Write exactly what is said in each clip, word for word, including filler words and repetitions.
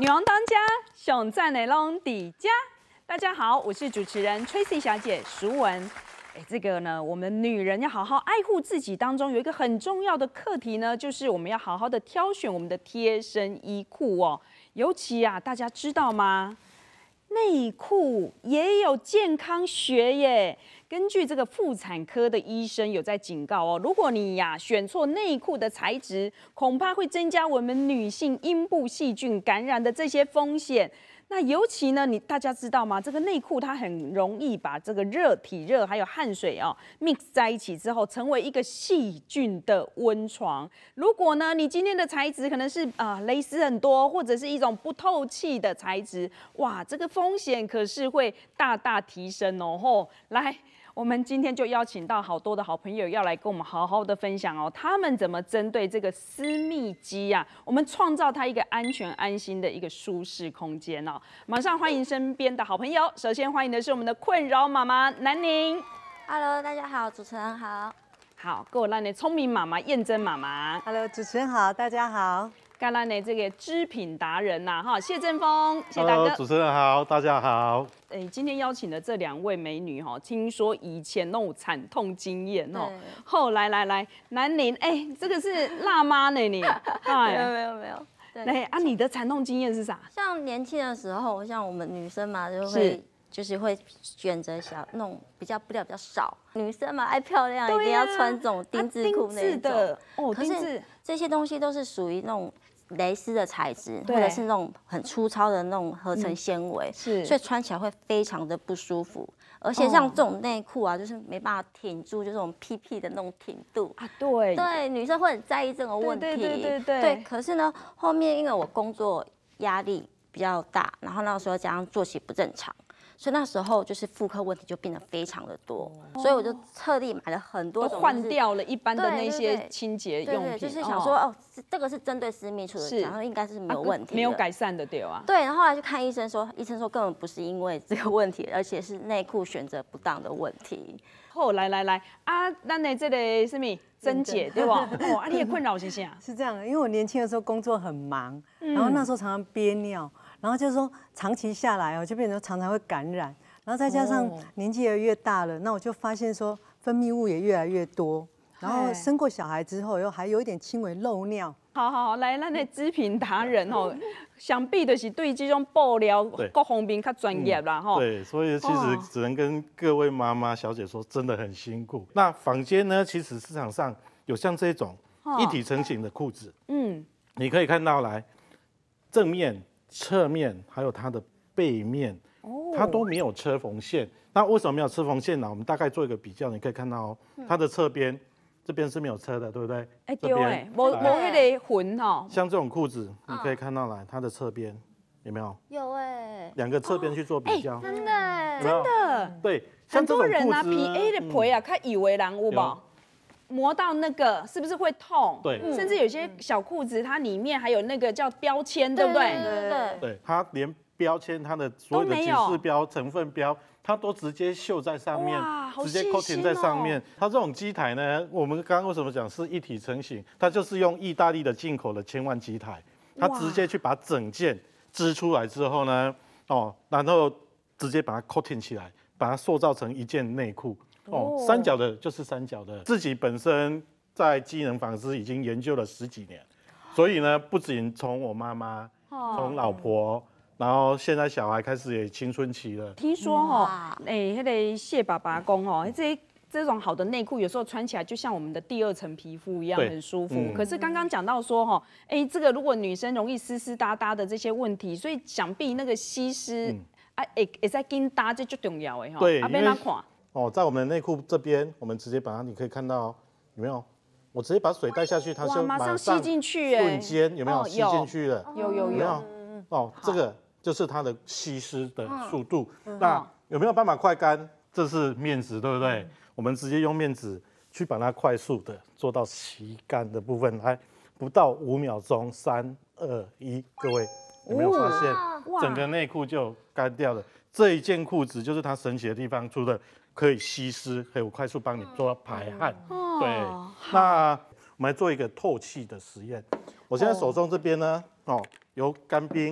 女王当家，熊赞内隆底家。大家好，我是主持人 Tracy 小姐淑文。哎，这个呢，我们女人要好好爱护自己当中有一个很重要的课题呢，就是我们要好好的挑选我们的贴身衣裤哦。尤其啊，大家知道吗？内裤也有健康学耶。根据这个妇产科的医生有在警告哦，如果你呀、啊、选错内裤的材质，恐怕会增加我们女性阴部细菌感染的这些风险。那尤其呢，你大家知道吗？这个内裤它很容易把这个热、体热还有汗水哦 mix 在一起之后，成为一个细菌的温床。如果呢，你今天的材质可能是啊、呃、蕾丝很多，或者是一种不透气的材质，哇，这个风险可是会大大提升哦。吼，来。我们今天就邀请到好多的好朋友要来跟我们好好的分享哦，他们怎么针对这个私密肌啊，我们创造它一个安全安心的一个舒适空间哦。马上欢迎身边的好朋友，首先欢迎的是我们的困扰妈妈南宁。 Hello， 大家好，主持人好。 好，跟我来的聪明妈妈燕珍妈妈。 Hello， 主持人好，大家好。 跟咱的这个织品达人呐、啊，哈，谢振峰，谢大哥。 Hello， 主持人好，大家好。 哎、欸，今天邀请的这两位美女哈，听说以前那种惨痛经验哦，后来来来，南宁，哎、欸，这个是辣妈呢你， 哎，没有没有没有。 对，啊，你的惨痛经验是啥？ 像年轻的时候，像我们女生嘛，就会就是会选择小那种比较布料比较少，女生嘛爱漂亮，啊、一定要穿这种丁字裤那一种。 的哦， 可是这些东西都是属于那种蕾丝的材质，或者是那种很粗糙的那种合成纤维， 是， 所以穿起来会非常的不舒服。而且像这种内裤啊，就是没办法挺住，就是我们屁屁的那种挺度啊。对对，女生会很在意这个问题。 对对对对对。可是呢，后面因为我工作压力比较大，然后那个时候加上作息不正常。所以那时候就是妇科问题就变得非常的多，哦、所以我就特地买了很多种， 换掉了一般的那些清洁用品， 对对对就是想说哦，这个是针对私密处的，然后应该是没有问题的、 啊，没有改善的对啊。 对，然后后来去看医生说，医生说根本不是因为这个问题，而且是内裤选择不当的问题。 后来来来啊，咱的这个什么珍姐对不？哦，啊，你的困扰是啥？ 是这样，因为我年轻的时候工作很忙，嗯、然后那时候常常憋尿。然后就是说，长期下来哦，就变成常常会感染，然后再加上年纪也越大了，那我就发现说分泌物也越来越多，然后生过小孩之后又还有一点轻微漏尿。 好好好，来，咱的织品达人哦，想必就是对这种布料各方面较专业啦哈、 嗯。对，所以其实只能跟各位妈妈小姐说，真的很辛苦。那坊间呢，其实市场上有像这种一体成型的裤子，嗯，你可以看到来正面。侧面还有它的背面，它都没有车缝线。那为什么没有车缝线呢？我们大概做一个比较，你可以看到哦，它的侧边这边是没有车的，对不对？ 哎，对哎，无无那个痕哈。 像这种裤子，你可以看到来，它的侧边有没有？ 有哎， 两个侧边去做比较， 真的真的。 对， 很多人啊，皮 A 的皮啊，较以为人有无？磨到那个是不是会痛？ 对， 甚至有些小裤子它里面还有那个叫标签，对不对？ 对对对，它连标签它的所有的警示标、成分标，它都直接绣在上面，直接扣填在上面。它这种机台呢，我们刚刚为什么讲是一体成型？它就是用意大利的进口的千万机台，它直接去把整件织出来之后呢，哦，然后直接把它扣填起来，把它塑造成一件内裤。哦，三角的就是三角的，自己本身在机能纺织已经研究了十几年，所以呢，不仅从我妈妈，从老婆，然后现在小孩开始也青春期了。 听说哈，哎、欸，那个谢爸爸公哦，这这种好的内裤有时候穿起来就像我们的第二层皮肤一样，很舒服。嗯、可是刚刚讲到说哈，哎、欸，这个如果女生容易湿湿哒哒的这些问题，所以想必那个吸湿、嗯、啊，也也在跟搭这就重要的哈。 对， 啊，别哪看。 哦，在我们的内裤这边，我们直接把它，你可以看到有没有？我直接把水带下去，它就马上吸进去， 瞬间有没有吸进去了？ 有有有。 没有？哦，这个就是它的吸湿的速度。那有没有办法快干？这是面纸，对不对？我们直接用面纸去把它快速的做到吸干的部分，来不到五秒钟，三二一，各位有没有发现整个内裤就干掉了？这一件裤子就是它神奇的地方，除了可以吸湿，还有快速帮你做排汗。哦、对，那我们来做一个透气的实验。我现在手中这边呢，哦，由干冰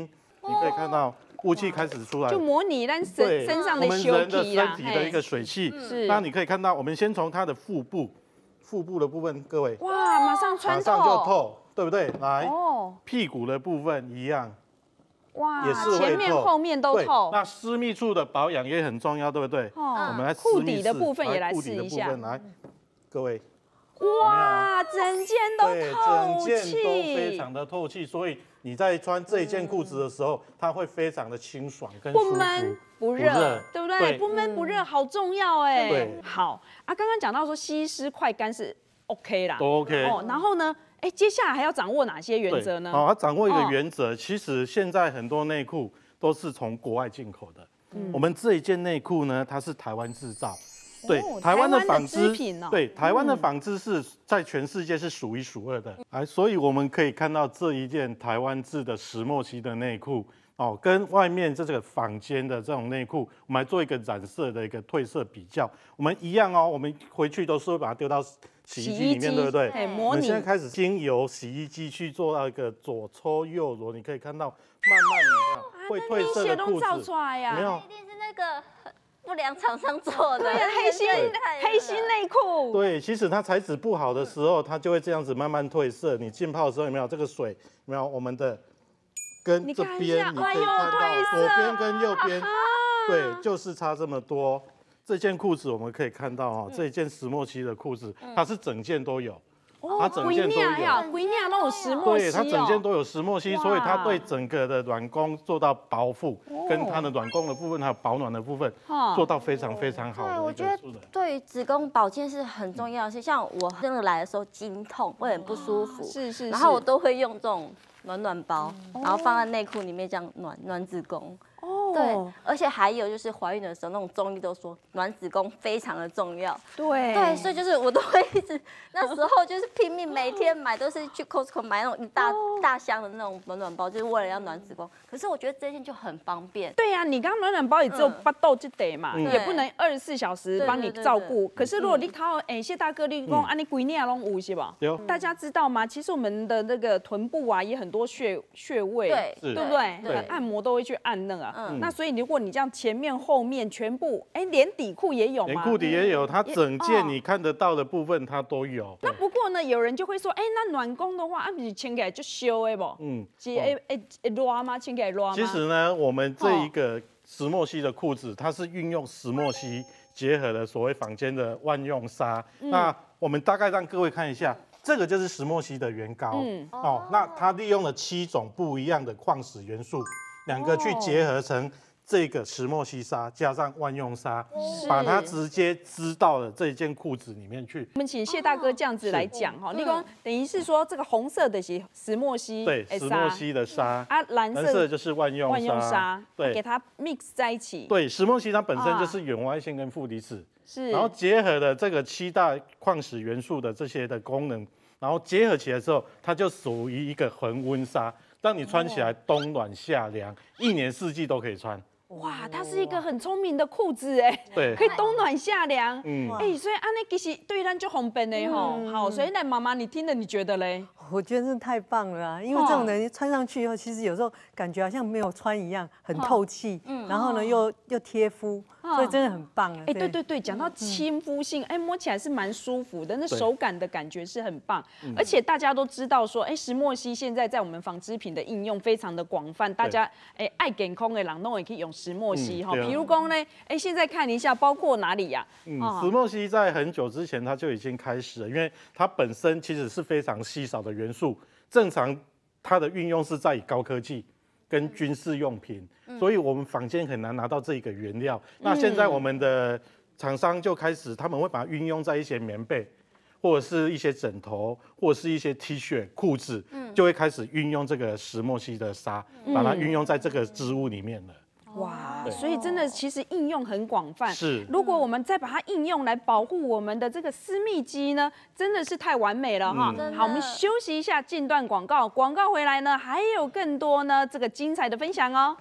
你可以看到雾气开始出来， 就模拟咱身身上的我们人的身体的一个水汽。 是， 那你可以看到，我们先从它的腹部，腹部的部分，各位， 哇，马上穿透， 马上就透，对不对？来， 哦， 屁股的部分一样。 哇， 也是会透， 前面后面都透。 那私密处的保养也很重要，对不对？ 哦， 我们来裤底的部分也来试一下。 来，各位， 哇，整件都透气， 整件都非常的透气，所以你在穿这一件裤子的时候，它会非常的清爽跟舒服， 不闷不热，对不对？不闷不热好重要哎。 对， 好啊，刚刚讲到说吸湿快干是 OK 啦， 都 OK。 哦，然后呢？哎，接下来还要掌握哪些原则呢？ 好，它掌握一个原则，其实现在很多内裤都是从国外进口的。我们这一件内裤呢，它是台湾制造，对，台湾的纺织，对，台湾的纺织是在全世界是数一数二的。哎，所以我们可以看到这一件台湾制的石墨烯的内裤。哦，跟外面这个坊间的这种内裤，我们来做一个染色的一个褪色比较。我们一样哦，我们回去都是会把它丢到洗衣机里面，对不对？ 对，模拟。 我们现在开始经由洗衣机去做到一个左抽右揉，你可以看到慢慢你看会褪色的裤子， 没有？一定是那个不良厂商做的， 对，黑心黑心内裤。 对，其实它材质不好的时候，它就会这样子慢慢褪色。你浸泡的时候有没有这个水？有没有我们的？跟这边你可以看到左边跟右边，对，就是差这么多。这件裤子我们可以看到哦，这一件石墨烯的裤子，它是整件都有，它整件都有， 规面都有石墨烯， 对，它整件都有石墨烯，所以它对整个的软宫做到包覆，跟它的软宫的部分还有保暖的部分做到非常非常好的。 对，我觉得对于子宫保健是很重要的，是像我真的来的时候经痛会很不舒服， 是是， 然后我都会用这种暖暖包，然后放在内裤里面这样暖暖子宫。哦，对，而且还有就是怀孕的时候，那种中医都说暖子宫非常的重要。 对， 对，所以就是我都会一直那时候就是拼命每天买，都是去 Costco 买那种一大大箱的那种暖暖包，就是为了要暖子宫。可是我觉得这件就很方便。 对呀，你刚刚暖暖包也只有八豆就得嘛，也不能二十四小时帮你照顾。可是如果你靠哎谢大哥你讲啊你规年拢有是吧？ 有。 大家知道吗？其实我们的那个臀部啊也很多穴穴位， 对， 对不对？对，按摩都会去按那个。那所以如果你这样前面后面全部，哎，连底裤也有吗？ 连裤底也有，它整件你看得到的部分它都有。 那不过呢，有人就会说，哎，那暖宫的话，啊不是穿起来就修的不？嗯，是哎哎哎热吗？穿起来热吗？ 其实呢，我们这一个石墨烯的裤子，它是运用石墨烯结合了所谓坊间的万用纱。那我们大概让各位看一下。这个就是石墨烯的原膏，嗯，哦，那它利用了七种不一样的矿石元素，两个去结合成这个石墨烯纱，加上万用纱，把它直接织到了这一件裤子里面去。 我们请谢大哥这样子来讲哈，立功等于是说这个红色的是石墨烯， 对，石墨烯的纱啊，蓝色就是万用万用纱， 对， 给它 mix 在一起。 对，石墨烯它本身就是远外线跟负离子。 是， 然后结合了这个七大矿石元素的这些的功能，然后结合起来之后，它就属于一个恒温纱，让你穿起来冬暖夏凉，一年四季都可以穿。 哇，它是一个很聪明的裤子哎， 对， 可以冬暖夏凉，嗯，哎，所以安内其实对咱就方便的吼，好，所以那妈妈你听了你觉得嘞？ 我觉得真的太棒了啊，因为这种人穿上去以后，其实有时候感觉好像没有穿一样，很透气，然后呢又又贴肤，所以真的很棒啊。 哎，对对对，讲到亲肤性，哎，摸起来是蛮舒服的，那手感的感觉是很棒，而且大家都知道说，哎，石墨烯现在在我们纺织品的应用非常的广泛，大家哎爱健康的人都也可以用石墨烯哈，比如说呢，哎，现在看一下，包括哪里呀？ 嗯，石墨烯在很久之前它就已经开始了，因为它本身其实是非常稀少的元素。正常它的运用是在高科技跟军事用品，嗯、所以我们坊间很难拿到这个原料。嗯、那现在我们的厂商就开始，他们会把它运用在一些棉被，或者是一些枕头，或者是一些 T 恤、裤子，嗯、就会开始运用这个石墨烯的纱，嗯、把它运用在这个织物里面了。 哇，所以真的其实应用很广泛。 是， 如果我们再把它应用来保护我们的这个私密肌呢，真的是太完美了哈。嗯、好，我们休息一下，进段广告。广告回来呢，还有更多呢这个精彩的分享哦。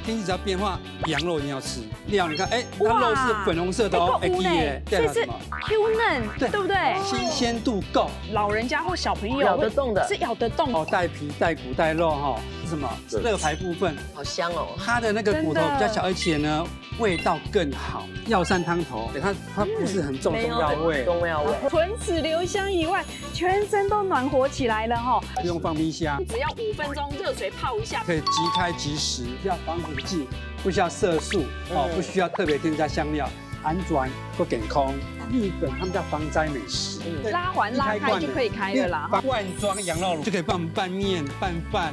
天气只要变化，羊肉一定要吃。料你看，哎，它肉是粉红色的哦，哎， 所以是 Q 嫩，对对不对？ 新鲜度够， 老人家或小朋友咬得动的， 是咬得动哦，带皮、带骨、带肉哈，是什么？肋排部分， 好香哦。 它的那个骨头比较小，而且呢，味道更好。药膳汤头，它它不是很重中药味， 中药味。 唇齿留香以外，全身都暖和起来了哈。 不用放冰箱， 只要五分钟热水泡一下， 可以即开即食，不需要防腐剂，不需要色素哦，不需要特别添加香料，安全不健康。日本他们叫防灾美食， 拉环拉开就可以开了啦。 罐装羊肉卤就可以帮我们拌面、拌饭。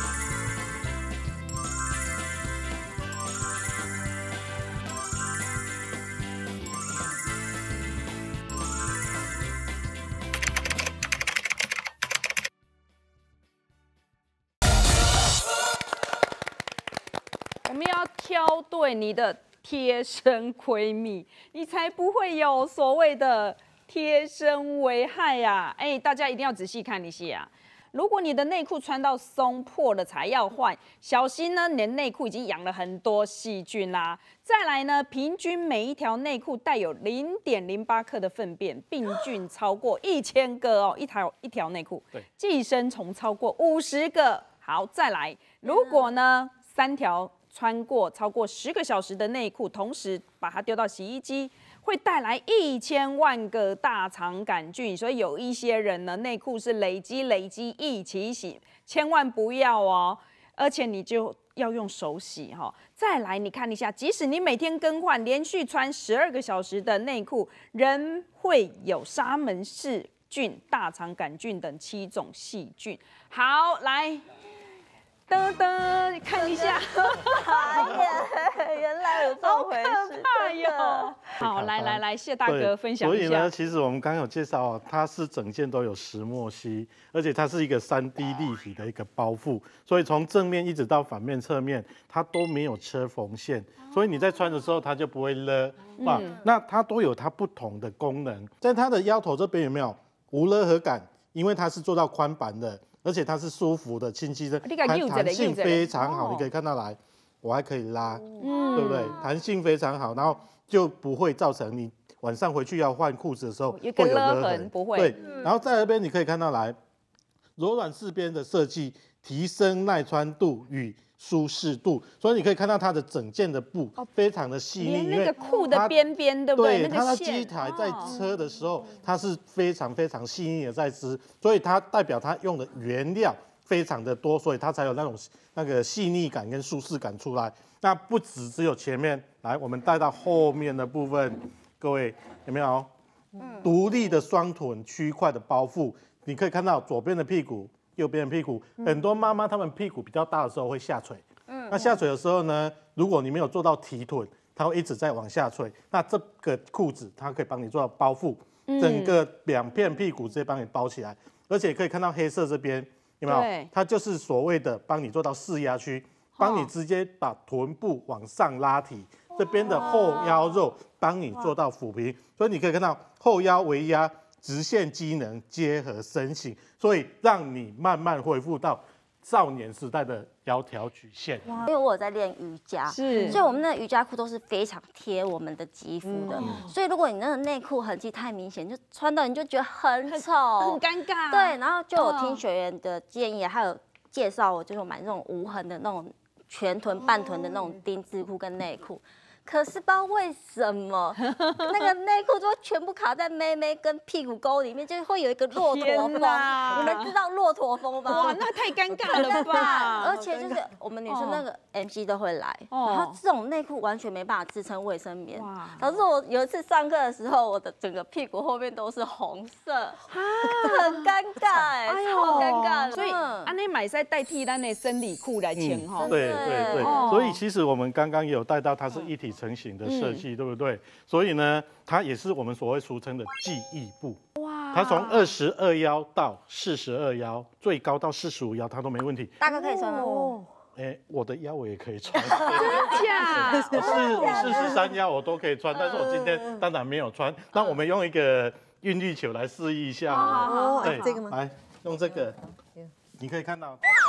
我们要挑对你的贴身闺蜜，你才不会有所谓的贴身危害呀！哎，大家一定要仔细看一下。如果你的内裤穿到松破了才要换，小心呢，你的内裤已经养了很多细菌啦。再来呢，平均每一条内裤带有零点零八克的粪便，病菌超过一千个哦，一条一条内裤，寄生虫超过五十个。好，再来，如果呢三条穿过超过十个小时的内裤，同时把它丢到洗衣机，会带来一千万个大肠杆菌。所以有一些人呢，内裤是累积累积一起洗，千万不要哦。而且你就要用手洗哈。再来，你看一下，即使你每天更换，连续穿十二个小时的内裤，仍会有沙门氏菌、大肠杆菌等七种细菌。好，来。噔噔，看一下， 哎呀，原来有这回事， 哎呦！好，来来来，谢大哥分享一下。 所以呢，其实我们刚刚有介绍哦，它是整件都有石墨烯，而且它是一个三 D 立体的一个包覆，所以从正面一直到反面、侧面，它都没有车缝线，所以你在穿的时候它就不会勒。哇，嗯、那它都有它不同的功能，在它的腰头这边有没有无勒合感？因为它是做到宽版的。而且它是舒服的、清晰的，弹弹性非常好。你可以看到来，我还可以拉，对不对？弹性非常好，然后就不会造成你晚上回去要换裤子的时候会有勒痕， 不会。 对，然后在这边你可以看到来，柔软四边的设计，提升耐穿度与舒适度，所以你可以看到它的整件的布非常的细腻， 连那个裤的边边，对不对？ 对，它的机台在车的时候，它是非常非常细腻的在织，所以它代表它用的原料非常的多，所以它才有那种那个细腻感跟舒适感出来。那不只只有前面，来我们带到后面的部分，各位有没有？独立的双臀区块的包覆，你可以看到左边的屁股。右边的屁股，很多妈妈她们屁股比较大的时候会下垂，嗯，那下垂的时候呢，如果你没有做到提臀，它会一直在往下垂。那这个裤子它可以帮你做到包覆，整个两片屁股直接帮你包起来，而且可以看到黑色这边有没有？它就是所谓的帮你做到四压区，帮你直接把臀部往上拉提，这边的后腰肉帮你做到抚平，所以你可以看到后腰围压。直线机能结合身形，所以让你慢慢恢复到少年时代的窈窕曲线。 因为我有在练瑜伽，是，所以我们那个瑜伽裤都是非常贴我们的肌肤的。嗯、所以如果你那个内裤痕迹太明显，就穿到你就觉得很丑、 很尴尬。 对，然后就有听学员的建议，还有介绍我就是买那种无痕的那种全臀、半臀的那种丁字裤跟内裤。可是不知道为什么，那个内裤就会全部卡在妹妹跟屁股沟里面，就会有一个骆驼风。你们知道骆驼风吗？ 哇，那太尴尬了吧！ 而且就是我们女生那个 M C 都会来，哦、然后这种内裤完全没办法支撑卫生棉。导致我有一次上课的时候，我的整个屁股后面都是红色，很尴尬哎、欸，超尴尬的。 所以安内买在代替咱的生理裤来穿哈。 对对对，哦、所以其实我们刚刚也有带到，它是一体成型的设计，嗯、对不对？所以呢，它也是我们所谓俗称的记忆布。哇！它从二十二腰到四十二腰，最高到四十五腰，它都没问题。 大哥可以穿吗？哦。 哎、欸，我的腰我也可以穿。 真假？ 四四十三腰我都可以穿，但是我今天当然没有穿。那我们用一个韵律球来示意一下。 好好好， 对， 这个吗？ 来，用这个，你可以看到。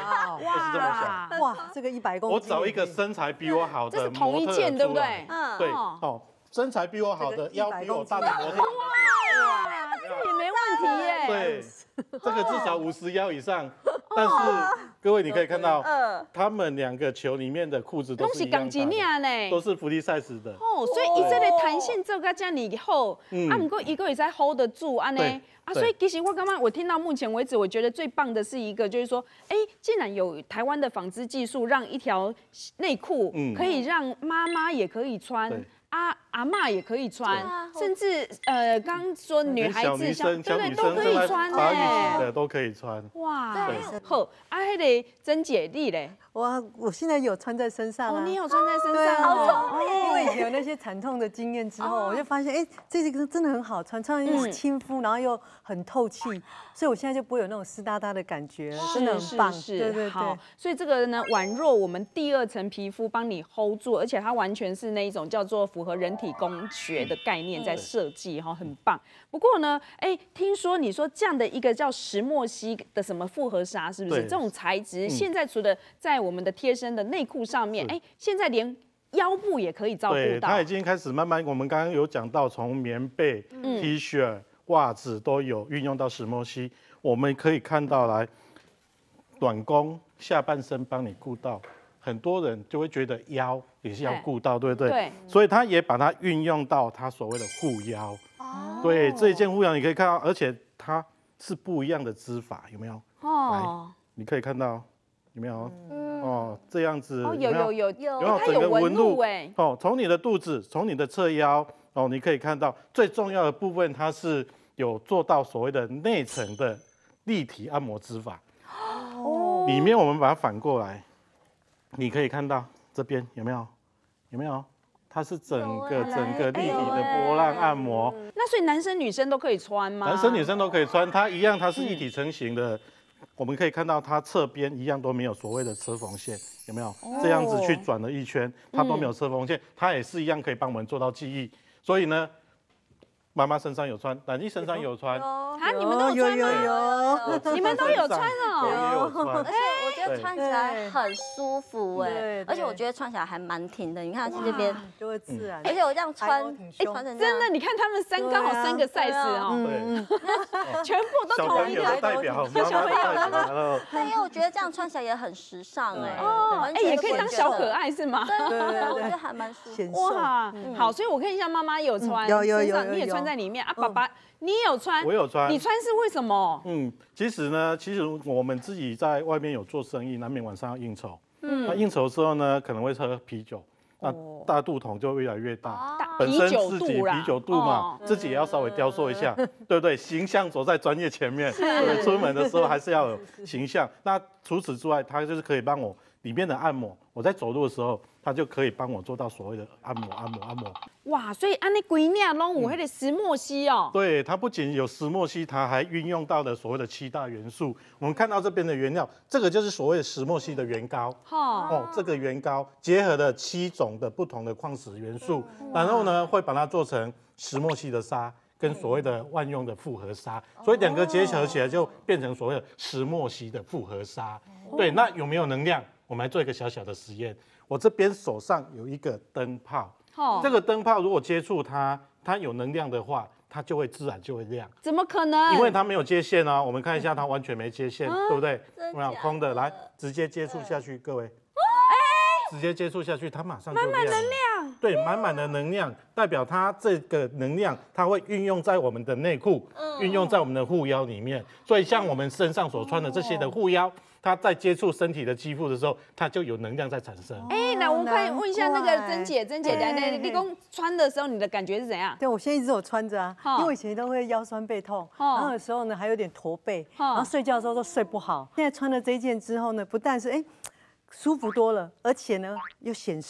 就是这么小。 哇，这个一百公斤。 我找一个身材比我好的这是同一模特件，对不出来对？ 嗯， 对，哦，身材比我好的，腰比我大的模特。 哇，这也没问题耶。 对，这个至少五十腰以上。但是各位你可以看到，他们两个球里面的裤子都是一样大的，都是福利 size 的。 哦，所以以这个弹性做个这样好，啊，不过一个也在 hold 得住，安呢。啊，所以其实我刚刚我听到目前为止，我觉得最棒的是一个，就是说，哎，竟然有台湾的纺织技术，让一条内裤可以让妈妈也可以穿。阿阿嬷也可也可以穿，甚至呃，刚刚说女孩子像对对都可以穿哎，的都可以穿。 哇，好，啊，那个珍姐你嘞？ 哇，我现在有穿在身上啊！ 哦，你有穿在身上， 好聪明。因为以前有那些惨痛的经验之后，我就发现，哎，这个真的很好穿，穿又亲肤，然后又很透气，所以我现在就不会有那种湿哒哒的感觉，真的很棒。 是对对对。所以这个呢，宛若我们第二层皮肤帮你 hold 住，而且它完全是那一种叫做符合人体工学的概念在设计哈，很棒。不过呢，哎，听说你说这样的一个叫石墨烯的什么复合纱，是不是？这种材质现在除了在我们的贴身的内裤上面，哎，现在连腰部也可以照顾到。 对，它已经开始慢慢，我们刚刚有讲到，从棉被、T 恤、袜子都有运用到石墨烯。我们可以看到来，短工下半身帮你顾到，很多人就会觉得腰也是要顾到，对不对？ 对。 所以他也把它运用到他所谓的护腰。哦。对，这一件护腰你可以看到，而且它是不一样的织法，有没有？哦。来，你可以看到。有没有？嗯、哦，这样子哦，有有有有， 有它有纹路哎。 哦，从你的肚子，从你的侧腰，哦，你可以看到最重要的部分，它是有做到所谓的内层的立体按摩织法。哦。里面我们把它反过来，你可以看到这边有没有？有没有？它是整个整个立体的波浪按摩。 那所以男生女生都可以穿吗？ 男生女生都可以穿，它一样，它是一体成型的。我们可以看到它侧边一样都没有所谓的车缝线，有没有？这样子去转了一圈，它都没有车缝线，它也是一样可以帮我们做到记忆。所以呢，妈妈身上有穿，兰妮身上有穿， 啊，你们都有穿吗？你们都有穿哦， 我也有穿。 而且我觉得穿起来很舒服哎，而且我觉得穿起来还蛮挺的。你看这边就会自然， 而且我这样穿，哎，穿成真的，你看他们三刚好三个 size 哦， 对， 全部都同一个代表， 小朋友的。对，因为我觉得这样穿起来也很时尚哎， 哦，哎，也可以当小可爱是吗？ 对对，我觉得还蛮舒服。 哇，好，所以我看一下妈妈有穿， 有有有， 你也穿在里面啊，爸爸。你有穿， 我有穿。 你穿是为什么？ 嗯，其实呢，其实我们自己在外面有做生意，难免晚上要应酬。嗯，那应酬之后呢，可能会喝啤酒，那大肚桶就越来越大。本身自己啤酒肚嘛，自己也要稍微雕塑一下，对不对？形象走在专业前面，对，出门的时候还是要有形象。那除此之外，它就是可以帮我里面的按摩，我在走路的时候。它就可以帮我做到所谓的按摩、按摩、按摩。 哇，所以按那规面拢有那个石墨烯哦。 对，它不仅有石墨烯，它还运用到了所谓的七大元素。我们看到这边的原料，这个就是所谓的石墨烯的原膏。哦，这个原膏结合了七种的不同的矿石元素，然后呢，会把它做成石墨烯的纱。跟所谓的万用的复合纱，所以两个结合起来就变成所谓的石墨烯的复合纱。对，那有没有能量？我们来做一个小小的实验。我这边手上有一个灯泡，这个灯泡如果接触它，它有能量的话，它就会自然就会亮。 怎么可能？ 因为它没有接线啊。我们看一下，它完全没接线，对不对？没有空的，来直接接触下去，各位。直接接触下去，它马上就亮了。 满满能量， 对，满满的能量代表它这个能量，它会运用在我们的内裤，运用在我们的护腰里面。所以像我们身上所穿的这些的护腰，它在接触身体的肌肤的时候，它就有能量在产生。 哎，那我可以问一下那个珍姐，珍姐来来，立功穿的时候，你的感觉是怎样？ 对，我现在一直有穿着啊，因为以前都会腰酸背痛，然后有时候呢还有点驼背，然后睡觉的时候都睡不好。现在穿了这一件之后呢，不但是哎。舒服多了，而且呢又显瘦，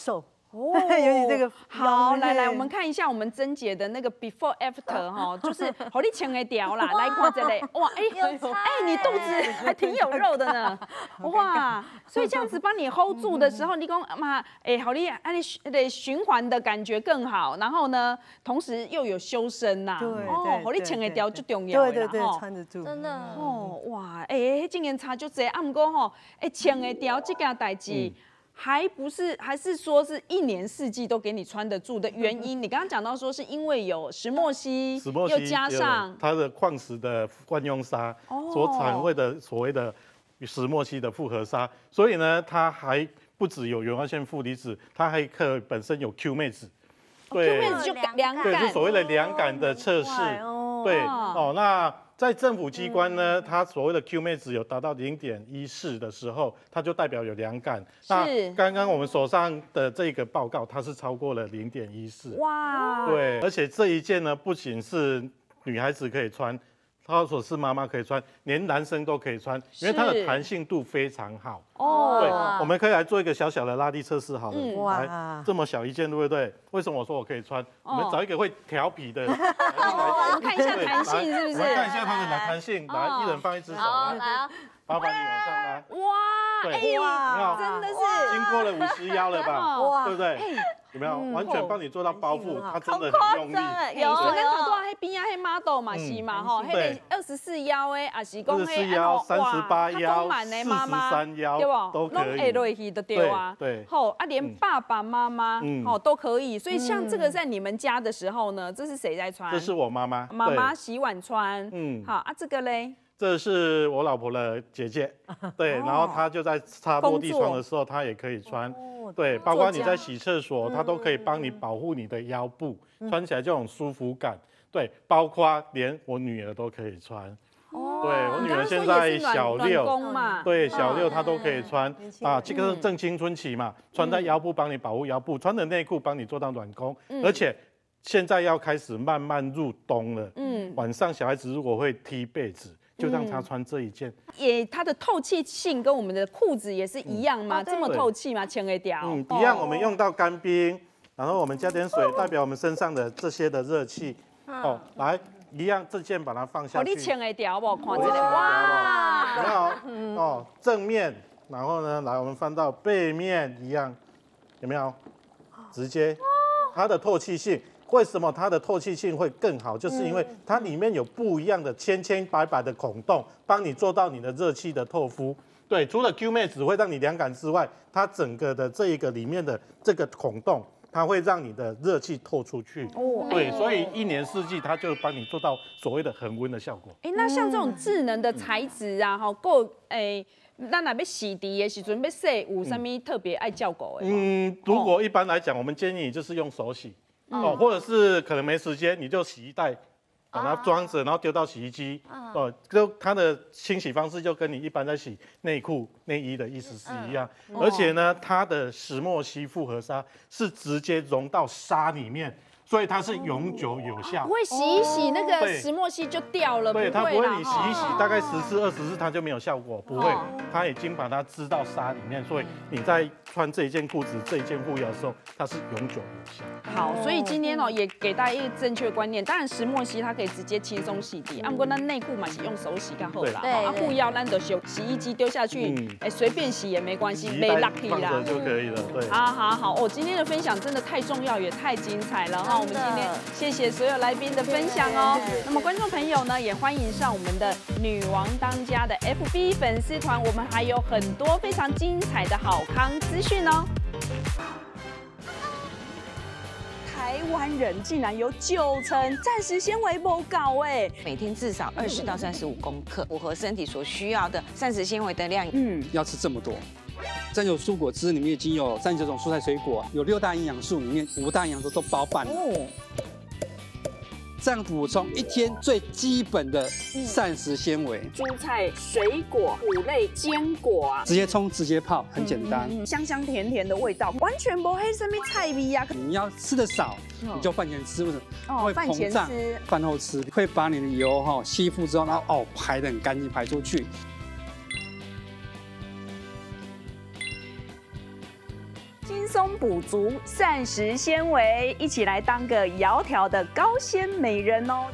哦， 有你这个好，来来，我们看一下我们珍姐的那个 before after 哈，就是好你穿的条啦，来看这里，哇，哎哎，你肚子还挺有肉的呢，哇，所以这样子帮你 hold 住的时候，你讲嘛，哎，好你按你得循环的感觉更好，然后呢，同时又有修身呐，哦，好你穿的条就重要对对对，穿得住， 真的哦，哇，哎，迄今年差就这，啊，不过吼，哎，穿的条这件代志。还不是，还是说是一年四季都给你穿得住的原因？你刚刚讲到说是因为有石墨烯， 石墨烯又加上它的矿石的惯用砂所产生的所谓的石墨烯的复合砂，所以呢，它还不只有原化性负离子，它还可本身有 Q 妹子， 对 ，Q 妹子就凉感， 对，是所谓的凉感的测试，对，哦，那。在政府机关呢，嗯、它所谓的 Q 妹值有达到零点一四的时候，它就代表有凉感。那刚刚我们手上的这个报告，它是超过了零点一四。哇！对，而且这一件呢，不仅是女孩子可以穿，它所是妈妈可以穿，连男生都可以穿，因为它的弹性度非常好。哦，对，我们可以来做一个小小的拉力测试，好了，嗯、来，这么小一件，对不对？为什么我说我可以穿？哦、我们找一个会调皮的，来我们看一下弹性是不是？ 我们看一下它的弹性，来，一人放一只手，来，麻烦你往上拉。 哇，哎哇，真的是经过了五十腰了吧？哇，对不对？有没有完全帮你做到包覆？它真的很用力。 有，咱头拄仔迄边啊，迄 model 嘛是嘛吼，迄个二十四腰的，也是讲迄二十四腰、三十八腰、四十三腰，对不？都可以。拢会落去的对啊。对。好啊，连爸爸妈妈哦都可以。所以像这个在你们家的时候呢，这是谁在穿？ 这是我妈妈。 妈妈洗碗穿。嗯。好啊，这个嘞？ 这是我老婆的姐姐，对，然后她就在擦落地窗的时候，她也可以穿。对，包括你在洗厕所，它都可以帮你保护你的腰部，穿起来就有舒服感。对，包括连我女儿都可以穿。哦，对我女儿现在小六，对，小六她都可以穿啊。这个是正青春期嘛，穿在腰部帮你保护腰部，穿的内裤帮你做到暖宫，而且现在要开始慢慢入冬了。嗯，晚上小孩子如果会踢被子。就让他穿这一件， 也它的透气性跟我们的裤子也是一样吗？这么透气吗？牵得掉？ 嗯，一样。我们用到干冰，然后我们加点水，代表我们身上的这些的热气。哦，来，一样，这件把它放下去。 你牵得掉不？看这个，哇， 很好。哦，正面，然后呢，来我们翻到背面一样，有没有？直接，它的透气性。为什么它的透气性会更好？就是因为它里面有不一样的千千百百的孔洞，帮你做到你的热气的透肤。对，除了 Q 妹只会让你凉感之外，它整个的这一个里面的这个孔洞，它会让你的热气透出去。哦，对，所以一年四季它就帮你做到所谓的恒温的效果。 哎，那像这种智能的材质啊，哈，够哎。咱若要洗涤的时阵，要洗有啥咪特别爱照顾的？ 嗯，如果一般来讲，我们建议就是用手洗。哦，或者是可能没时间，你就洗衣袋把它装着，然后丢到洗衣机。哦，就它的清洗方式就跟你一般在洗内裤、内衣的意思是一样。而且呢，它的石墨烯复合砂是直接融到沙里面。所以它是永久有效， 不会洗一洗那个石墨烯就掉了， 对，它不会你洗一洗大概十次二十次它就没有效果，不会，它已经把它织到沙里面，所以你在穿这一件裤子、这一件护腰的时候，它是永久有效。 好，所以今天哦也给大家一个正确的观念，当然石墨烯它可以直接轻松洗涤，啊不过那内裤嘛是用手洗更好啦，啊护腰咱就洗洗衣机丢下去，哎随便洗也没关系，没 lucky 啦就可以了，对。 好好好，哦今天的分享真的太重要也太精彩了哈。我们今天谢谢所有来宾的分享哦。那么观众朋友呢，也欢迎上我们的女王当家的 F B 粉丝团，我们还有很多非常精彩的好康资讯哦。台湾人竟然有九成膳食纤维不高哎， 每天至少二十到三十五公克，符合身体所需要的膳食纤维的量。 嗯，要吃这么多。真有蔬果汁里面已经有三十九种蔬菜水果，有六大营养素，里面五大营养素都包办了。哦，这样补充一天最基本的膳食纤维。 蔬菜、水果、谷类、坚果啊， 直接冲直接泡，很简单， 嗯嗯、香香甜甜的味道，完全不会什么菜味啊。 你要吃的少，你就饭前吃，为什么？哦，会膨胀。饭后吃会把你的油哈吸附之后，然后哦排得很干净，排出去。 精松补足膳食纤维，一起来当个窈窕的高纤美人哦。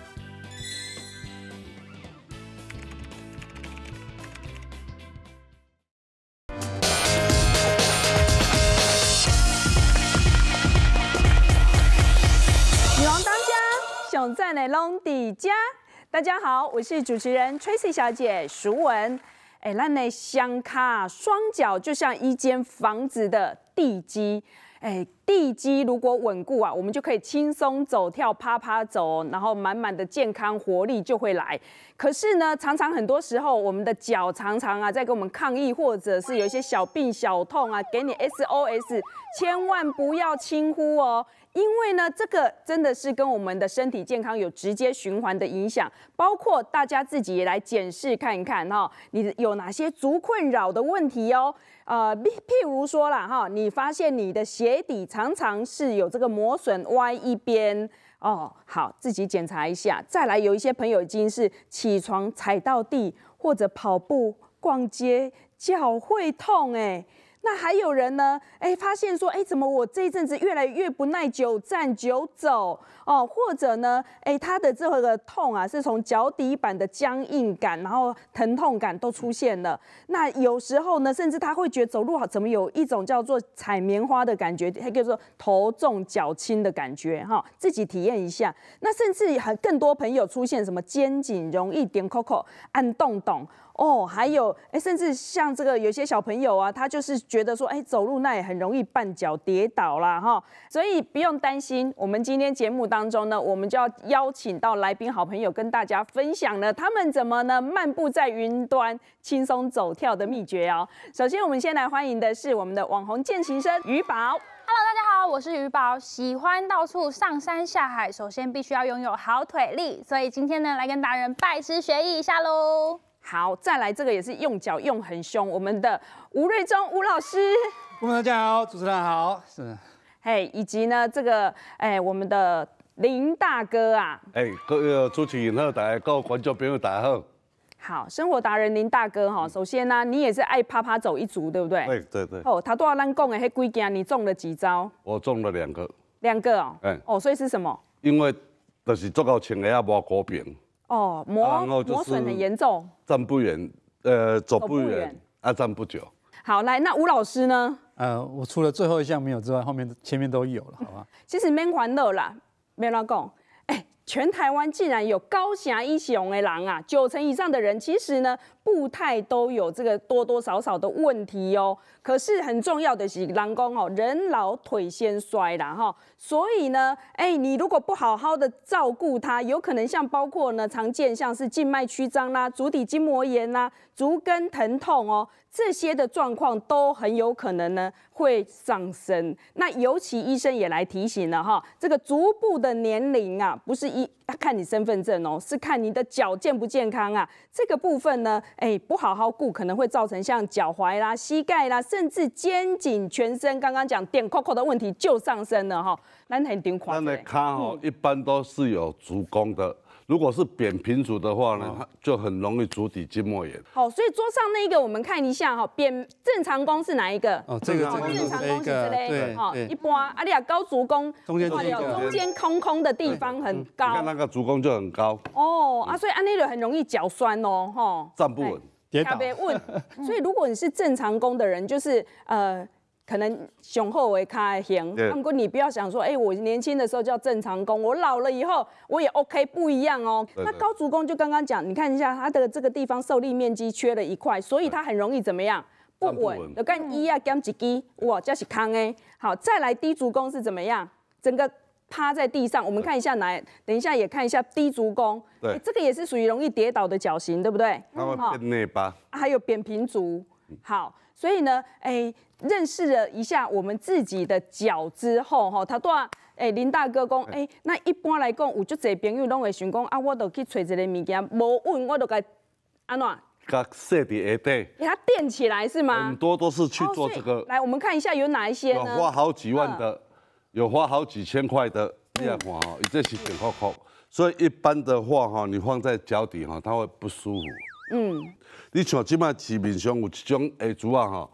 女王当家，想在哪拢底家。大家好，我是主持人 Tracy 小姐淑文。哎，咱的双脚双脚就像一间房子的地基，哎，地基如果稳固啊，我们就可以轻松走跳、啪啪走，然后满满的健康活力就会来。可是呢，常常很多时候，我们的脚常常啊在跟我们抗议，或者是有一些小病小痛啊，给你 S O S， 千万不要轻忽哦。因为呢，这个真的是跟我们的身体健康有直接循环的影响，包括大家自己也来检视看一看哈，你有哪些足困扰的问题哦。呃，譬譬如说啦哈，你发现你的鞋底常常是有这个磨损歪一边哦，好，自己检查一下。再来，有一些朋友已经是起床踩到地，或者跑步、逛街，脚会痛哎。那还有人呢？哎，发现说，哎，怎么我这一阵子越来越不耐久站久走哦？或者呢，哎，他的这个痛啊，是从脚底板的僵硬感，然后疼痛感都出现了。那有时候呢，甚至他会觉得走路好，怎么有一种叫做踩棉花的感觉，还叫做头重脚轻的感觉哈、哦，自己体验一下。那甚至很更多朋友出现什么肩颈容易点 Coco 按洞洞。哦，还有哎，甚至像这个有些小朋友啊，他就是觉得说，哎，走路那也很容易绊脚跌倒啦，哈，所以不用担心。我们今天节目当中呢，我们就要邀请到来宾好朋友跟大家分享呢，他们怎么呢漫步在云端，轻松走跳的秘诀哦。首先，我们先来欢迎的是我们的网红健行生于宝。 Hello， 大家好，我是于宝，喜欢到处上山下海，首先必须要拥有好腿力，所以今天呢，来跟达人拜师学艺一下喽。 好，再来这个也是用脚用很凶，我们的吴瑞忠吴老师。 各位大家好，主持人好，是。 嘿，以及呢这个哎我们的林大哥啊。 哎，各位主持人好，大家各位观众朋友大家好。 好，生活达人林大哥哈，首先呢、啊，你也是爱啪啪走一族，对不对？ 对对对。 哦，他都要咱讲的那几件，你中了几招？ 我中了两个。 两个哦。哎。哦，所以是什么？ 因为就是做到穿鞋啊，无高平。 哦，磨磨损很严重， 站不远，呃，走不远，啊，站不久。 好，来，那吴老师呢？ 呃，我除了最后一项没有之外，后面前面都有了，好吧？ 其实免烦恼啦，没人讲，哎，全台湾竟然有高峡一雄的人啊，九成以上的人其实呢，步态都有这个多多少少的问题哦。可是很重要的是，人讲哦，人老腿先衰啦哈，所以呢，哎，你如果不好好的照顾它，有可能像包括呢，常见像是静脉曲张啦、足底筋膜炎啦、足跟疼痛哦，这些的状况都很有可能呢会上升。那尤其医生也来提醒了哈，这个足部的年龄啊，不是一看你身份证哦，是看你的脚健不健康啊。这个部分呢，哎，不好好顾，可能会造成像脚踝啦、膝盖啦。甚至肩颈、全身，刚刚讲点 Coco 的问题就上升了哈。咱很顶垮。 咱的脚哦，一般都是有足弓的。如果是扁平足的话呢，它就很容易足底筋膜炎。 好，所以桌上那个我们看一下哈，扁正常弓是哪一个？ 哦，这个正常弓是这类， 对， 哈，一般啊，你啊高足弓， 中间就是中间空空的地方很高。 你看那个足弓就很高。 哦啊，所以按那个很容易脚酸哦，哈， 站不稳。 跌倒， 所以如果你是正常弓的人，就是呃，可能雄厚为开型。不过你不要想说，哎、欸，我年轻的时候叫正常弓，我老了以后我也 OK， 不一样哦。那高足弓就刚刚讲，你看一下它的这个地方受力面积缺了一块，所以它很容易怎么样？不稳。就跟一啊减一支，哇，这是康哎。好，再来低足弓是怎么样？整个趴在地上，我们看一下哪？等一下也看一下低足弓， 对、 欸，这个也是属于容易跌倒的脚型，对不对？ 它会变内八、 啊，还有扁平足。好，所以呢，哎、欸，认识了一下我们自己的脚之后，哈，他多哎，林大哥讲，哎、欸，那一般来讲，有足侪朋友拢会想讲啊，我都去找一个物件无稳，我都该安怎？ 它设伫下底， 给它垫起来是吗？ 很多都是去做这个。 哦、来，我们看一下有哪一些呢？ 花好几万的。嗯有花好几千块的，你来看哈，这是点扣扣，所以一般的话哈，你放在脚底哈，它会不舒服。嗯，你像即摆市面上有一种下足啊哈，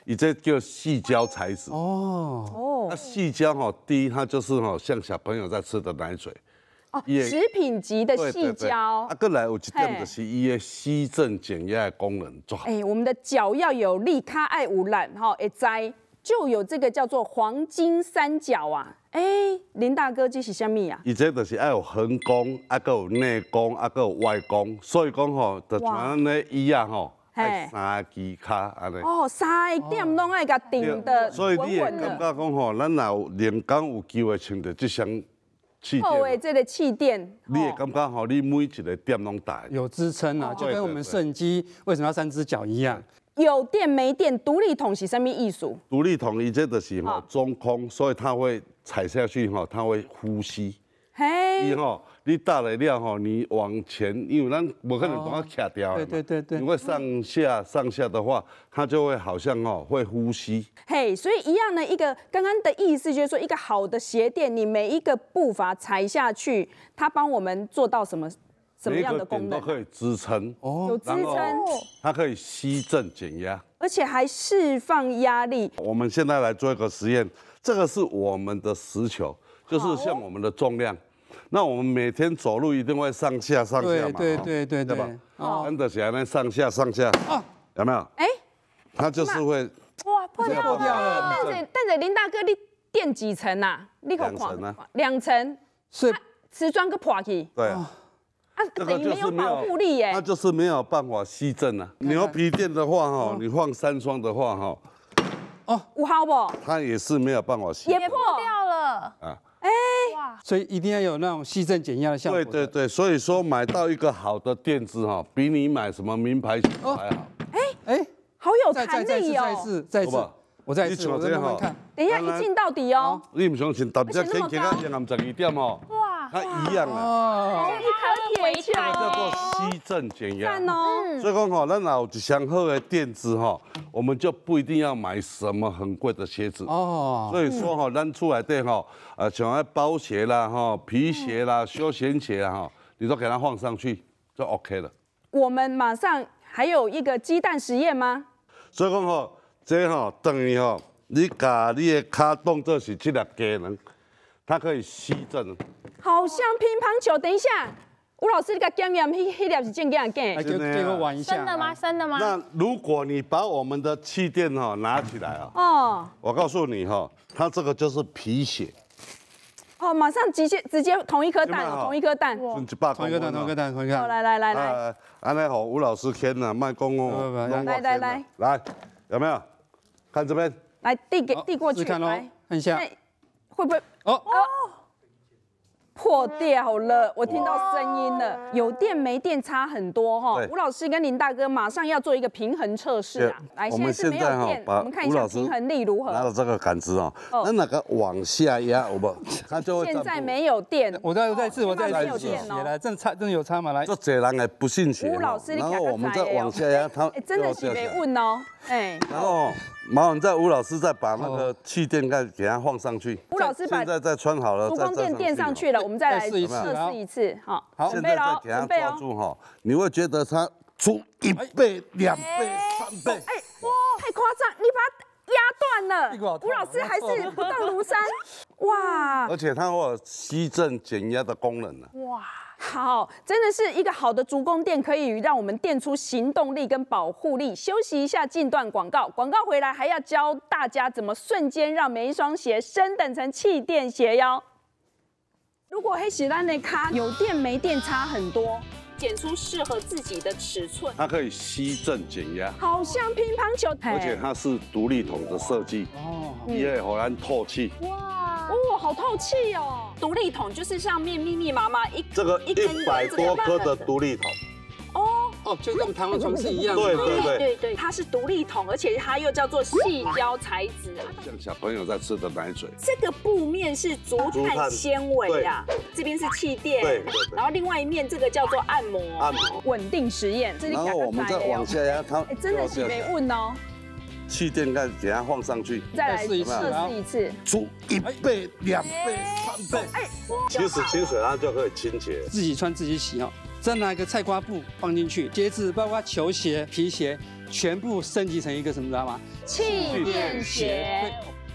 以这叫细胶材质。 哦哦那细胶哈，第一它就是哈像小朋友在吃的奶嘴。 哦，食品级的细胶。 啊，过来有一点就是伊的吸震减压的功能做好。 哎，我们的脚要有力，卡爱无懒哈，会栽就有这个叫做黄金三角啊。哎，林大哥这是什么啊？ 伊这就是要有横弓，啊，个有内弓，啊，个有外弓，所以讲吼，就像咱咧椅啊吼，爱三支卡安尼。 哦，三个点拢爱甲顶的所以你会稳稳的。 感觉讲吼，咱若有连工有机会穿着这双气后诶， 垫， 这个气垫， 你会感觉吼，你每一个点拢大。 有支撑啊，就跟我们摄影机为什么要三只脚一样。 有电没电，独立筒是什么意思？ 独立筒伊这就是吼中空，所以它会踩下去吼，它会呼吸。 嘿， 伊吼，你搭来了吼，你往前，因为咱不可能把它卡掉。 对对对对。 如果上下上下的话，它就会好像吼会呼吸。 嘿，所以一样的一个刚刚的意思就是说，一个好的鞋垫，你每一个步伐踩下去，它帮我们做到什么什么样的功能？ 都可以支撑哦， 有支撑， 它可以吸震减压， 而且还释放压力。 我们现在来做一个实验，这个是我们的实球，就是像我们的重量。那我们每天走路一定会上下上下嘛， 对对对对吧？ 哦， 真的起来呢，上下上下，有没有？ 哎， 它就是会哇，破掉破掉了。 了。 但是但是林大哥，你垫几层啊？你可两层啊， 两层， 是瓷砖个破去对啊。 啊， 这等于没有保护力耶。 它就是没有办法吸震啊。牛皮垫的话哈，你放三双的话哈， 有效不？ 它也是没有办法吸。 也破掉了啊。 哎， 哇， 所以一定要有那种吸震减压的效果。 对对对，所以说买到一个好的垫子哈，比你买什么名牌鞋还好。 哎， 好有再弹再再次力哦。 再一次再一次，我再一次，我再慢慢看。 等一下一镜到底哦。 你唔相信，大只天气到下暗十二点哦， 哇， 它一样啊。 哦， 一颗铁这个球。 叫做吸震减压。 看哦。 所以讲吼，咱有一双好的垫子吼，我们就不一定要买什么很贵的鞋子。 哦， 所以说吼，咱出来对吼，呃，像那包鞋啦、哈皮鞋啦、休闲鞋啦哈，你都给它放上去就 OK 了。 我们马上还有一个鸡蛋实验吗？ 所以讲吼，这吼等于吼，你把你的脚当做是这粒鸡卵，它可以吸震。 好像乒乓球。等一下，吴老师，你个检验，迄迄粒是正经的来给给我玩一下。 真的吗？真的吗？ 那如果你把我们的气垫哈拿起来啊， 哦我告诉你哈，它这个就是皮鞋。 哦，马上直接直接同一颗蛋哦， 有没有同一颗蛋。 一百同一个蛋，同一个蛋，同一个好， 蛋。 来来来来呃，安尼好，吴老师牵了，卖公哦， 来来来来，有没有？看这边， 来递给好递过去， 试看咯来看一下。 哎会不会哦， 破掉了？我听到声音了，有电没电差很多哈对。 吴老师跟林大哥马上要做一个平衡测试啊！来， 我现在是们现在哈没有电，我把们看一下吴老师平衡力如何。 拿了这个杆子哦， 哦那哪个往下压，有不？它就会现在站不没有电， 我再再次，我再现在没有一次电哦写来，真差，真的有差吗？来， 这这人还不信邪哦， 吴老师你然后看我们再看往下压，它哎，真的是没问哦，哎。 然后麻烦再吴老师再把那个气垫盖给它放上去。 吴老师把现在再穿好了， 烛再光垫垫上去了，我们再来再试一次测试一次，好， 好现在再准备喽， 给它准备哦。 抓住哈，你会觉得它出一倍、两倍、三倍。 哎，哇，太夸张，你把它压断屁股好了， 痛吴老师还是不动如山，哇， 而且它会有吸震减压的功能呢。 好，真的是一个好的足弓垫，可以让我们垫出行动力跟保护力。休息一下，进段广告，广告回来还要教大家怎么瞬间让每一双鞋升等成气垫鞋哟。如果黑喜兰的卡有电没电差很多，剪出适合自己的尺寸， 它可以吸震减压， 好像乒乓球， 而且它是独立筒的设计， 哦， 也会让它透气。 哇， 哦，好透气哦！独立筒就是上面密密麻麻一这个一根一百多颗的独立筒， 哦， 哦，就跟弹簧床是一样的。 对对对， 对对，它是独立筒，而且它又叫做细胶材质。 像小朋友在吃的奶嘴。 这个布面是竹炭纤维啊，这边是气垫， 对对对然后另外一面这个叫做按摩， 按摩稳定实验。这里然后我们再往下压，它哎，真的是没问哦。 气垫盖给它放上去， 再来试一次测试一次， 出一倍、两倍、三倍。 哎， 其实清水它就可以清洁。 自己穿自己洗哦。再拿一个菜瓜布放进去，鞋子包括球鞋、皮鞋， 全部升级成一个什么，知道吗？ 气垫鞋。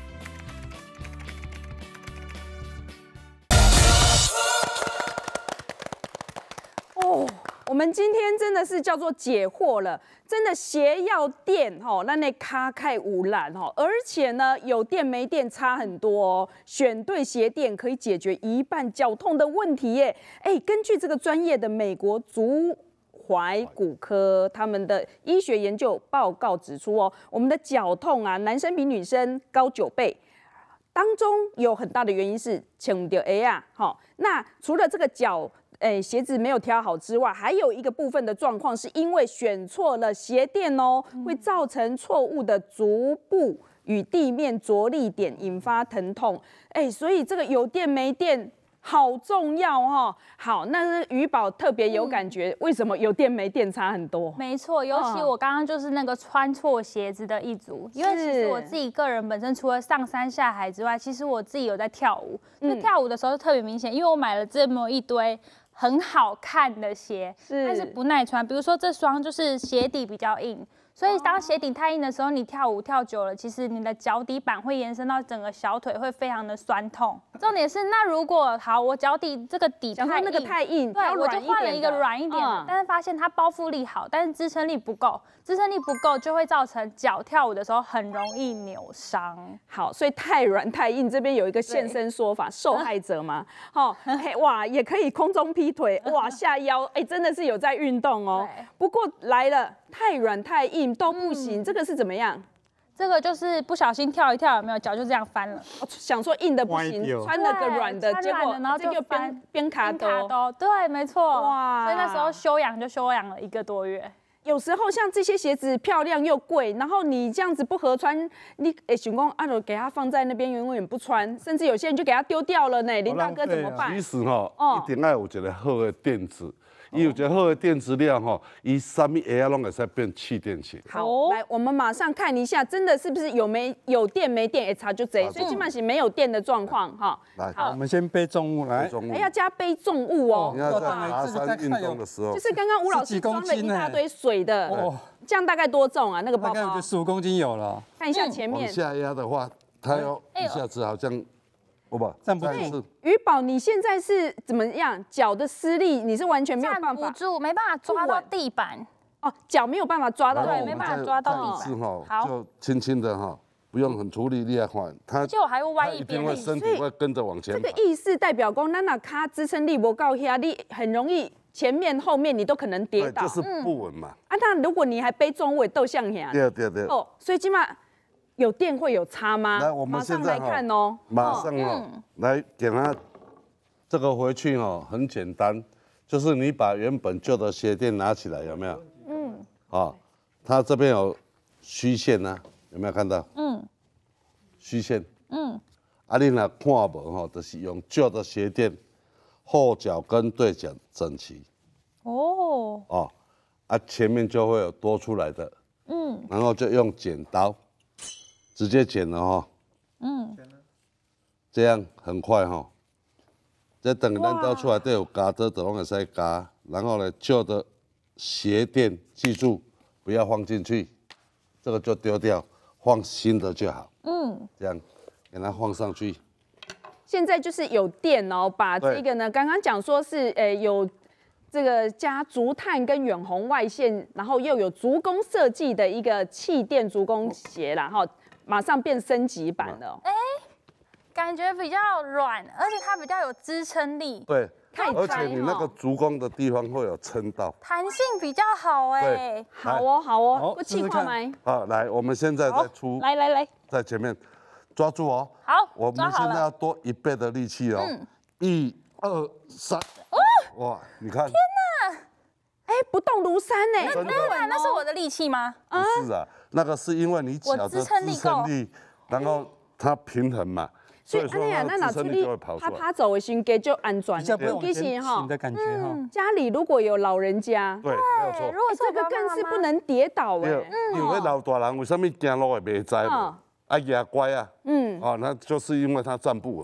哦，我们今天真的是叫做解惑了，真的鞋要垫吼，那那卡开无烂吼，而且呢有垫没垫差很多哦，选对鞋垫可以解决一半脚痛的问题耶。哎，根据这个专业的美国足踝骨科他们的医学研究报告指出哦，我们的脚痛啊，男生比女生高九倍。当中有很大的原因是穿到鞋啊，好，那除了这个脚，诶，鞋子没有挑好之外，还有一个部分的状况是因为选错了鞋垫哦，会造成错误的足部与地面着力点，引发疼痛。哎，所以这个有垫没垫好重要哦。好，那于宝特别有感觉，嗯、为什么有垫没垫差很多？ 没错，尤其我刚刚就是那个穿错鞋子的一族，因为其实我自己个人本身除了上山下海之外，其实我自己有在跳舞，就跳舞的时候特别明显，因为我买了这么一堆很好看的鞋，但是不耐穿。比如说这双就是鞋底比较硬。所以当鞋底太硬的时候，你跳舞跳久了，其实你的脚底板会延伸到整个小腿，会非常的酸痛。重点是，那如果好，我脚底这个底太硬， 那个太硬， 对，我就换了一个软一点的，嗯、但是发现它包覆力好，但是支撑力不够，支撑力不够就会造成脚跳舞的时候很容易扭伤。 好，所以太软太硬这边有一个现身说法，受害者嘛，好、哦，哇，也可以空中劈腿，哇，下腰，哎，真的是有在运动哦。不过来了。太软太硬都不行，嗯、这个是怎么样？ 这个就是不小心跳一跳，有没有脚就这样翻了？ 哦、想说硬的不行，穿了个软的，结果然后就边边卡兜。 对，没错。哇！所以那时候休养就休养了一个多月。 有时候像这些鞋子漂亮又贵，然后你这样子不合穿，你诶想讲啊，就给它放在那边永远不穿，甚至有些人就给它丢掉了呢。林大哥怎么办？ 其实哈，哦、一定要有一个好的垫子。伊有一个好的垫质量吼，伊什么鞋啊拢会使变气垫鞋。 好，来，我们马上看一下，真的是不是有没有垫没垫？哎，差就这，所以基本上是没有垫的状况哈。 来， 好，我们先背重物来， 还要加背重物哦。 你要在爬山运动的时候， 就是刚刚吴老师装了一大堆水的，哦，这样大概多重啊？那个包包大概十五公斤有了。 看一下前面， 往下压的话，它要一下子好像。不不， 站不住。 于宝，你现在是怎么样？脚的施力你是完全没有办法， 站不住，没办法抓到地板。 哦，脚没有办法抓到， 对，没办法抓到地板。好，就轻轻的哈，不用很出力，力来换它。 就还会歪一边， 一定会身体会跟着往前。 这个意思代表说，那那卡支撑力不够下，你很容易前面后面你都可能跌倒， 就是不稳嘛。 啊，那如果你还背重物，都像下。 对对对。 哦，所以起码。有电会有差吗？ 来，我们现在来看哦， 马上哦，来给它这个回去哦，很简单，就是你把原本旧的鞋垫拿起来，有没有？嗯。啊，它这边有虚线呢，有没有看到？嗯。虚线。嗯。啊，你若看无吼，就是用旧的鞋垫，后脚跟对整整齐。哦。哦，啊，前面就会有多出来的。嗯。然后就用剪刀。直接剪了哈，嗯，这样很快哈。这等咱倒出来都有夹的，都会使夹。然后呢，旧的鞋垫记住不要放进去，这个就丢掉，放新的就好。嗯，这样给它放上去。 现在就是有垫哦，把这个呢，刚刚讲说是呃有这个加竹炭跟远红外线，然后又有足弓设计的一个气垫足弓鞋啦，哈。马上变升级版了，哎， 感觉比较软，而且它比较有支撑力。 对，而且你那个足弓的地方会有撑到， 弹性比较好哎。 好哦，好哦，不气化吗？ 好，来，我们现在再出， 来来来， 在前面抓住哦。 好， 我们现在要多一倍的力气哦。嗯，一二三，哇，你看，天哪！ 哎，不动如山呢。 那那那是我的力气吗？ 不是啊。那个是因为你脚的支撑力，然后它平衡嘛，所以说它支撑力就会跑出来。 趴趴走的时候就安全， 比较不用前倾的感觉哈。 家里如果有老人家， 对，没有错。 如果这个更是不能跌倒哎。 因为老大人为什么走路会袂知嘛？啊，牙乖啊，嗯，哦，那就是因为他站不稳嘛。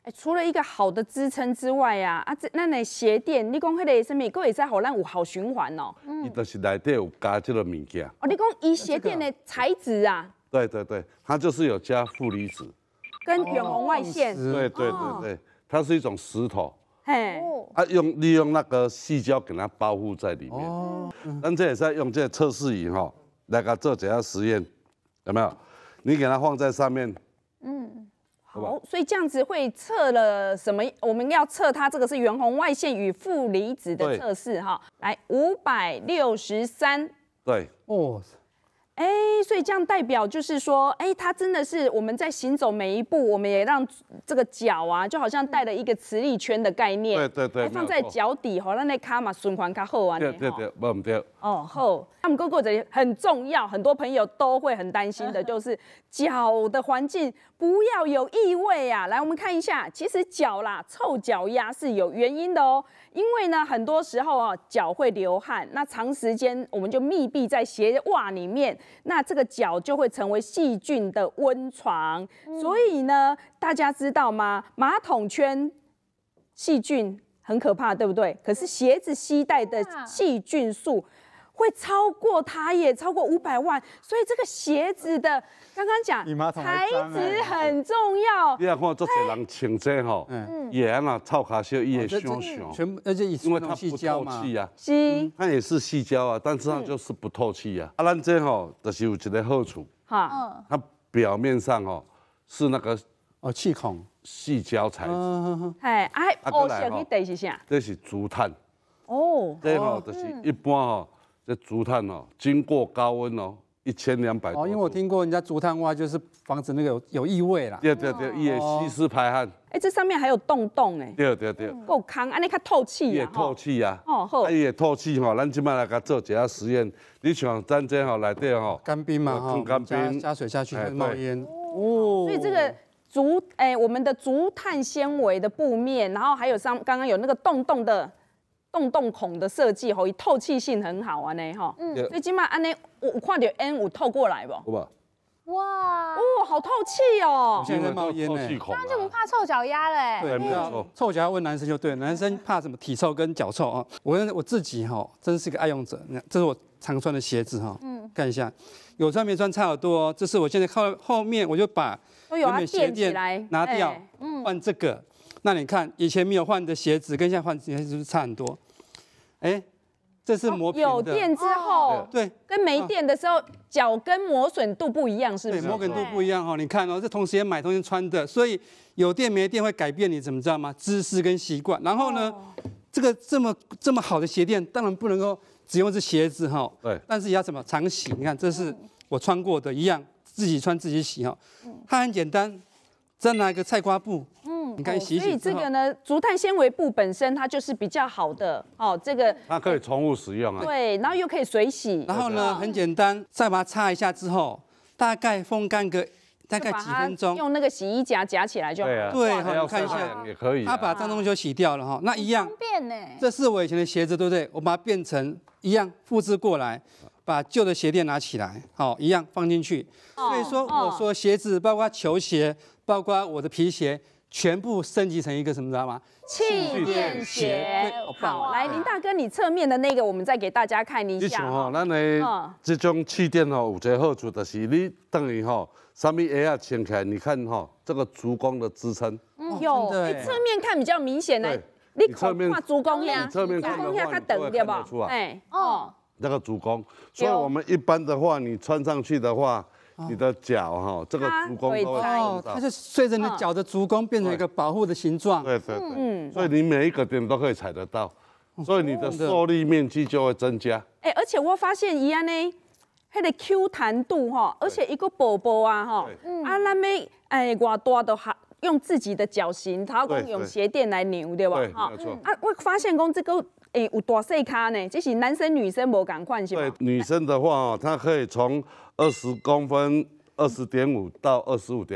除了一个好的支撑之外啊，啊，这那那鞋垫，你讲迄个什么，佫会使互咱有好循环哦。 伊就是内底有加这个物件。 哦，你讲伊鞋垫的材质啊？ 对对对，它就是有加负离子， 跟远红外线。 对对对对，它是一种石头。 嘿， 啊，用利用那个细胶给它包覆在里面。哦，咱这也是用这个测试仪哈，来个做这下实验，有没有？你给它放在上面， 嗯，好，所以这样子会测了什么？我们要测它这个是远红外线与负离子的测试哈。来，五百六十三。 对，哦。 哎，所以这样代表就是说，哎，它真的是我们在行走每一步，我们也让这个脚啊，就好像带了一个磁力圈的概念， 对对对， 放在脚底，好让那卡嘛循环较好啊。 对对对，没唔对。 哦，好，他们哥哥这里很重要，很多朋友都会很担心的，就是脚的环境不要有异味啊。来，我们看一下，其实脚啦，臭脚丫是有原因的哦。因为呢，很多时候啊，脚会流汗，那长时间我们就密闭在鞋袜里面，那这个脚就会成为细菌的温床。嗯、所以呢，大家知道吗？马桶圈细菌很可怕，对不对？可是鞋子携带的细菌数会超过它耶，超过五百万。所以这个鞋子的刚刚讲材质很重要。 你看，看做些人穿这吼，也安那臭卡小，伊会香香， 全部而且因为它不透气啊， 是， 它也是细胶啊，但是它就是不透气啊。啊，咱这吼就是有一个好处，哈，它表面上吼是那个哦气孔细胶材质， 哎，哎，哦，小去第是啥？ 这是竹炭， 哦， 这吼就是一般吼。这竹炭哦，经过高温哦，一千两百。 哦，因为我听过人家竹炭袜就是防止那个有有异味啦。 对对对，也吸湿排汗。 哎，这上面还有洞洞哎。 对对对。 够康，安尼较透气啊。 也透气啊。 哦好。 啊，也透气吼，咱即摆来甲做一下实验。你像咱这吼内底吼， 干冰嘛哈， 干冰加水下去会冒烟。 哦。所以这个竹哎，我们的竹炭纤维的布面，然后还有上刚刚有那个洞洞的。洞洞孔的设计吼，透气性很好啊呢吼，嗯，所以今麦安尼有看到烟有透过来不？ 有吧？ 哇， 哦，好透气哦！ 现在冒烟呢， 这样就不怕臭脚丫嘞。 对，没有臭脚丫问男生就对，男生怕什么体臭跟脚臭啊？我我自己哈，真是个爱用者。这是我常穿的鞋子哈，嗯，看一下，有穿没穿差好多哦。这是我现在靠后面，我就把原本鞋垫拿掉，换这个。那你看，以前没有换的鞋子跟现在换鞋子是不是差很多？哎，这是磨平的。 有电之后， 对， 跟没电的时候，脚跟磨损度不一样，是不是？ 对，磨损度不一样哈。你看哦，这同时也买，同时穿的，所以有电没电会改变你怎么知道吗？姿势跟习惯。然后呢，这个这么这么好的鞋垫，当然不能够只用这鞋子哈。 对。 但是也要怎么常洗？你看，这是我穿过的，一样，自己穿自己洗哈。它很简单，再拿一个菜瓜布。你看洗洗、哦、 所以这个呢，竹炭纤维布本身它就是比较好的哦，这个它可以重复使用啊。 对，然后又可以水洗。 然后呢，很简单，再把它擦一下之后，大概风干个大概几分钟， 用那个洗衣夹夹起来就好。 对啊， 对， 好，看一下也可以、啊。 它把脏东西就洗掉了哈，那一样。 方便呢。 这是我以前的鞋子，对不对？我把它变成一样复制过来。把旧的鞋垫拿起来，好，一样放进去。所以说，我说鞋子，包括球鞋，包括我的皮鞋，全部升级成一个什么知道吗？ 气垫鞋。好，来林大哥，你侧面的那个，我们再给大家看一下。 你像吼，咱的这种气垫吼，有一个好处就是你等于吼，上面鞋啊穿起来，你看吼，这个足弓的支撑。 嗯，有，哎，侧面看比较明显呢。你看足弓呀， 侧面看的话，你会看得出来。 哎，哦。 那个足弓，所以我们一般的话，你穿上去的话，你的脚哈，这个足弓都会哦，它就随着你脚的足弓变成一个保护的形状。 对对对，嗯，所以你每一个点都可以踩得到，所以你的受力面积就会增加。 哎，而且我发现一样呢，那个 Q 弹度哈，而且一个宝宝啊哈，啊，咱们哎外大都还用自己的脚型，然后用鞋垫来扭，对吧？ 对，没错。 啊，我发现讲这个。诶、欸，有大细卡呢，这是男生女生无同款是吗？ 对，女生的话哦，它可以从二十公分、二十点五到二十五点五。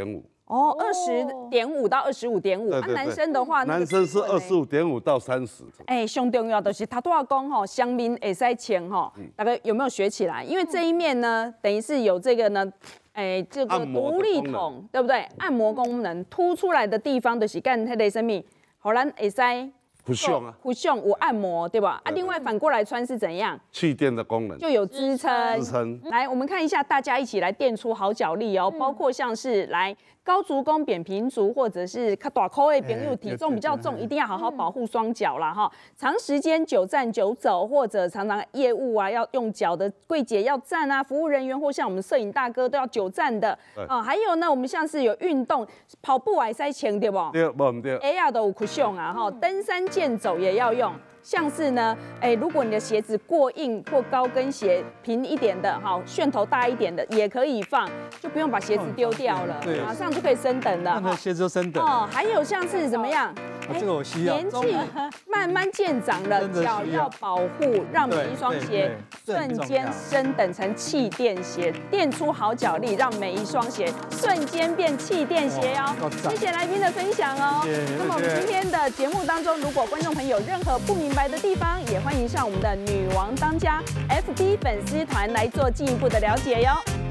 哦，二十点五到二十五点五。啊，男生的话， 男生是二十五点五到三十。 哎，上重要的是他都要讲吼，香槟会使穿吼，大概有没有学起来？因为这一面呢，等于是有这个呢。哎，这个独立筒，对不对？按摩功能凸出来的地方就是干迄个什么，好咱会使不像啊， 不像有按摩，对吧？啊，另外反过来穿是怎样？ 气垫的功能就有支撑。 支撑。 来，我们看一下，大家一起来垫出好脚力哦，包括像是来。高足弓、扁平足，或者是较大口的朋友，体重比较重，一定要好好保护双脚啦哈。长时间久站久走，或者常常业务啊，要用脚的柜姐要站啊，服务人员或像我们摄影大哥都要久站的啊。还有呢，我们像是有运动跑步还塞穿对不？ 对，不对。 哎呀，都有 cushion 啊哈，登山健走也要用。像是呢，哎，如果你的鞋子过硬或高跟鞋平一点的，哈，楦头大一点的也可以放，就不用把鞋子丢掉了， 对， 马上就可以升等了。 任何鞋子都升等。 哦，还有像是怎么样？ 这个我需要。 年纪慢慢渐长了，脚要保护，让每一双鞋瞬间升等成气垫鞋，垫出好脚力，让每一双鞋瞬间变气垫鞋哦。谢谢来宾的分享哦。那么我们今天的节目当中，如果观众朋友有任何不明白的地方，也欢迎上我们的女王当家 F B 粉丝团来做进一步的了解哟。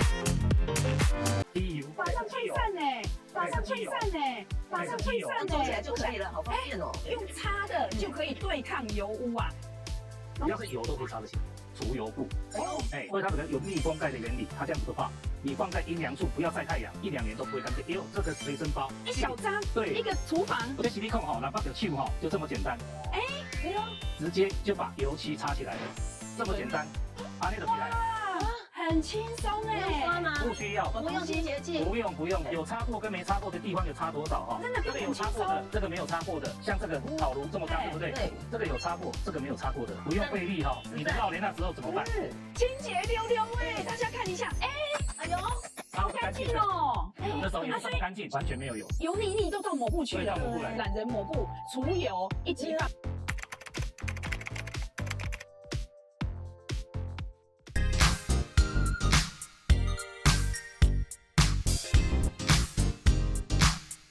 马上退散呢，马上退散呢，马上退散呢，做起来就可以了，好方便哦。用擦的就可以对抗油污啊， 只要是油都可以擦得起，除油布。哦，哎，因为它可能有密封盖的原理，它这样子的话，你放在阴凉处，不要晒太阳，一两年都不会干净。哎呦，这个随身包， 一小张， 对， 一个厨房。 我觉得洗力控哈，哪怕有气哈，就这么简单。 哎，哎呦， 直接就把油漆擦起来了，这么简单，啊，那就起来了。 很轻松哎， 不需要， 不用清洁剂， 不用不用，有擦过跟没擦过的地方有差多少哈？ 真的， 这个有擦过的，这个没有擦过的，像这个烤炉这么干，对不对？对，这个有擦过，这个没有擦过的，不用费力哈。你的老年那时候怎么办？ 清洁溜溜哎，大家看一下，哎，哎呦，好干净哦！ 那时候油这么干净，完全没有油， 油腻腻都到抹布去了， 对，到抹布来， 懒人抹布除油一级棒。